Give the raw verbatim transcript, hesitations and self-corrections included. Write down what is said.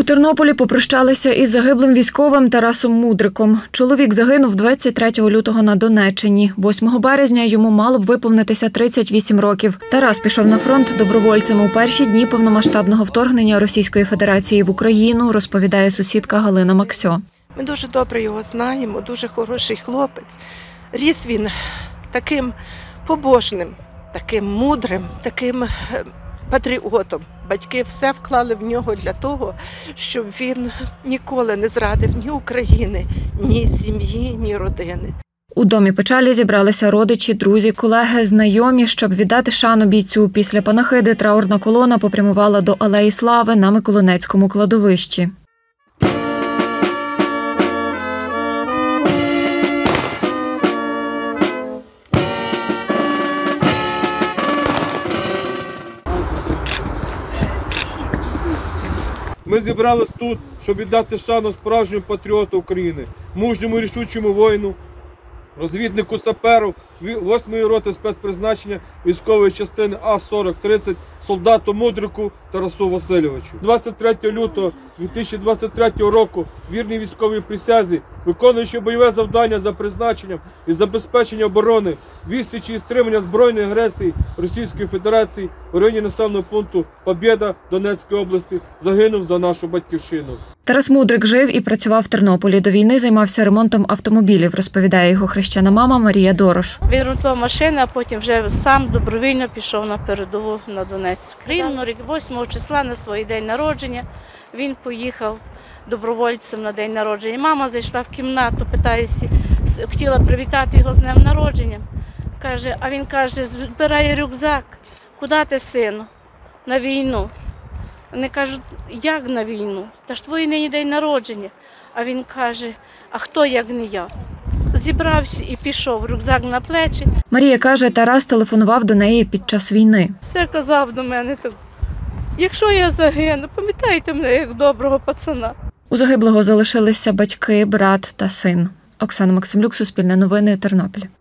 У Тернополі попрощалися із загиблим військовим Тарасом Мудриком. Чоловік загинув двадцять третього лютого на Донеччині. восьмого березня йому мало б виповнитися тридцять вісім років. Тарас пішов на фронт добровольцем у перші дні повномасштабного вторгнення Російської Федерації в Україну, розповідає сусідка Галина Максьо. Ми дуже добре його знаємо, дуже хороший хлопець. Ріс він таким побожним, таким мудрим, таким патріотом. Батьки все вклали в нього для того, щоб він ніколи не зрадив ні України, ні сім'ї, ні родини. У домі печалі зібралися родичі, друзі, колеги, знайомі, щоб віддати шану бійцю. Після панахиди траурна колона попрямувала до Алеї Слави на Миколинецькому кладовищі. Ми зібрались тут, щоб віддати шану справжньому патріоту України, мужньому і рішучому воїну, розвіднику саперу восьмої роти спецпризначення військової частини А сорок тридцять, солдату Мудрику Тарасу Васильовичу. двадцять третього лютого дві тисячі двадцять третього року вірний військовій присязі, виконуючи бойове завдання за призначенням і забезпечення оборони, відсічі і стримання збройної агресії Російської Федерації в районі населеного пункту Побєда Донецької області, загинув за нашу батьківщину. Тарас Мудрик жив і працював в Тернополі. До війни займався ремонтом автомобілів, розповідає його хрещена мама Марія Дорош. Він ремонтував машини, а потім вже сам добровільно пішов на передову на Донецьк. Рівно восьмого числа на свій день народження він поїхав добровольцем на день народження. Мама зайшла в кімнату, питається, хотіла привітати його з днем народження. Каже, а він каже, збирає рюкзак. Куди ти, сину? На війну. Вони кажуть, як на війну? Та ж твій нині день народження. А він каже, а хто, як не я? Зібрався і пішов, рюкзак на плечі. Марія каже, Тарас телефонував до неї під час війни. Все казав до мене, так, якщо я загину, пам'ятайте мене як доброго пацана. У загиблого залишилися батьки, брат та син. Оксана Максимлюк, Суспільне новини, Тернопіль.